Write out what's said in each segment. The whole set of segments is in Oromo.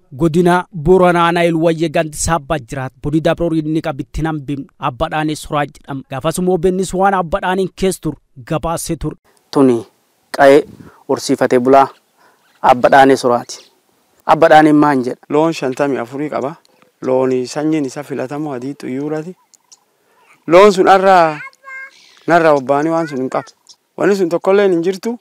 godina Boorana Naayil wayya ganti sabba jiraat bodi dabroo inni qabittinam bim abbadhaani suraa jedham gaafasumoo bennis waan abbadhaanin keessur gabaasee tur tuni qa'ee ursiifatee bulaa abbadhaani suraati abbadhaani maan jedha loon 54 qaba looni sanyiin isa filatamu adii xuyuurati loon sun narra obbaani waan sun hin qabu wani sun tokkolleen hin jirtu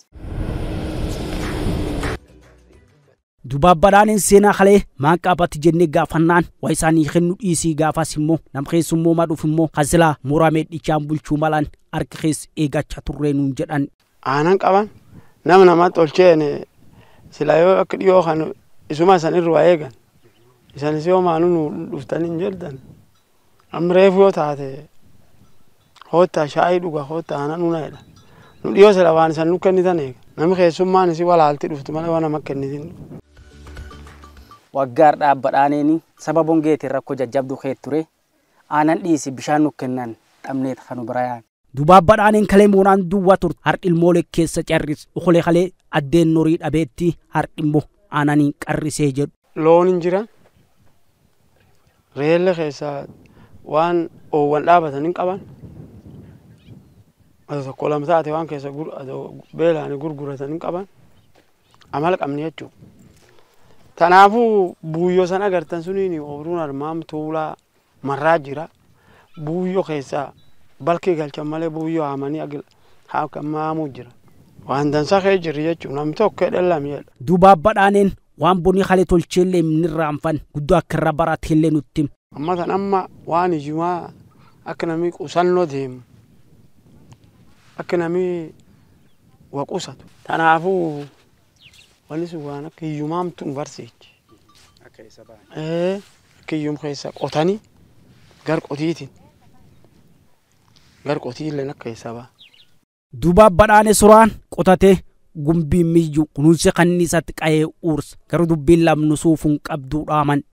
Dubabbadhaan seenaa khalee maan qabatti jennee gaafannaan waa isaanii kennu dhiisii gaafas immoo nam keessummoo madhuuf immoo hasilaa muramee dhichaan bulchuu malaan harki keessa eegachaa turree nuun jedhan. Aanan qaban nama tolcheen sila yoo akka dhiyoo kan isuma sanirra waa eegan isanis yoo maanuu dhuftanii hin jedhan amreef yoo taate hoota shaayii dhuga hoota aanan unaadha nu dhiyoo sila waan isan nu kennitan eega namni keessummaan isi walaalti dhuftu malee waan nama kennitin. Waggaar dhaabbadhaaneen sababoon geetii rakkoo jajjabduu kee ture aanan dhiisi bishaan nu kennan dhabneet kanu birayaan. Dubabbadhaaneen kalee moonaan duwwaa turte hardhilmoolee keessa carris ukolee kalee addeen norii dhabeetti hardhimmoo aananii qarrisee jedhu. Loon hin jiran reelle keessa waan oowwan dhaabatan hin qaban tokko lama taate waan keessa beelaanii gurguratan hin qaban amala qabni jechuudha. Tanaafu buuyyoo sana agartan suniin ooruun armaam tuulaa marraa jira buuyyoo keessa balkii galchan malee buuyyoo haamanii haamaamuu jira waan dansaa kee jirri jechuudha namni tokko dhallam jedha. Dubabbadhaaneen waan bonii kalee tolcheellee minirraanfan guddoo akka irra barateellee nutti. Amma tan amma waan ijumaa akka namni qusannoo deemu akka namni waqusatu tanaafu wani suwan akka hiyyumaam tun barsiichi akka isa baa hiyyum keessa qotanii gar qotiileen akka isa baa. Dubabbadhaane suraan qotatee gumbii miyyuu kunuunsi kanniisatti qa'ee uursa garuu dubbiin lamnu suufuun qabduu dhaaman.